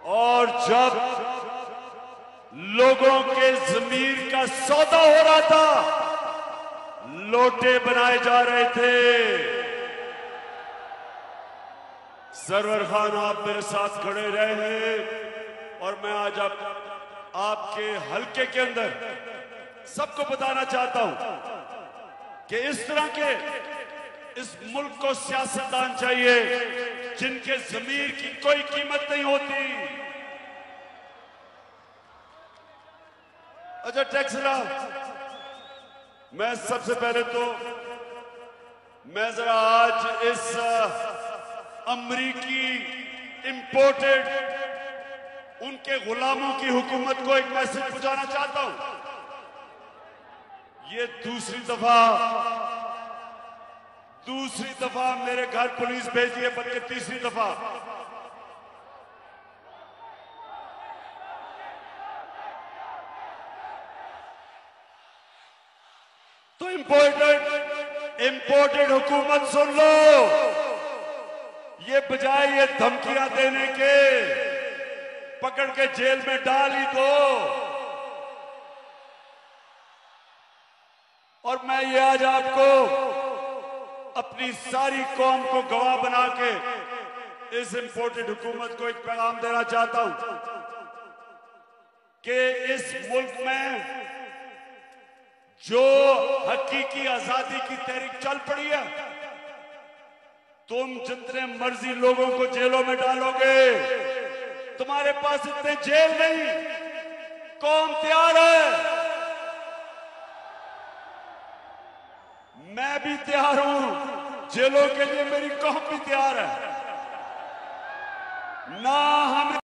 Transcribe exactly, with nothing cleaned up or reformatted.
और जब लोगों के जमीर का सौदा हो रहा था, लोटे बनाए जा रहे थे, सरवर खान आप मेरे साथ खड़े रहे हैं और मैं आज आप, आपके हलके के अंदर सबको बताना चाहता हूं कि इस तरह के इस मुल्क को सियासतदान चाहिए जिनके जमीर की कोई कीमत नहीं होती। अच्छा टैक्सरा, मैं सबसे पहले तो मैं जरा आज इस अमरीकी इंपोर्टेड उनके गुलामों की हुकूमत को एक मैसेज पहुंचाना चाहता हूं। ये दूसरी दफा दूसरी दफा मेरे घर पुलिस भेजी है, बल्कि तीसरी दफा। तो इंपोर्टेड इंपोर्टेड हुकूमत सुन लो, ये बजाय ये धमकियां देने के पकड़ के जेल में डाल ही दो। और मैं ये आज आपको अपनी सारी कौम को गवाह बना के इस इंपोर्टेड हुकूमत को एक पैगाम देना चाहता हूं कि इस मुल्क में जो हकीकी आजादी की तहरीक चल पड़ी है, तुम जितने मर्जी लोगों को जेलों में डालोगे, तुम्हारे पास इतने जेल नहीं, कौम तैयार है, मैं भी तैयार हूं, जेलों के लिए मेरी कौम भी तैयार है। ना हमें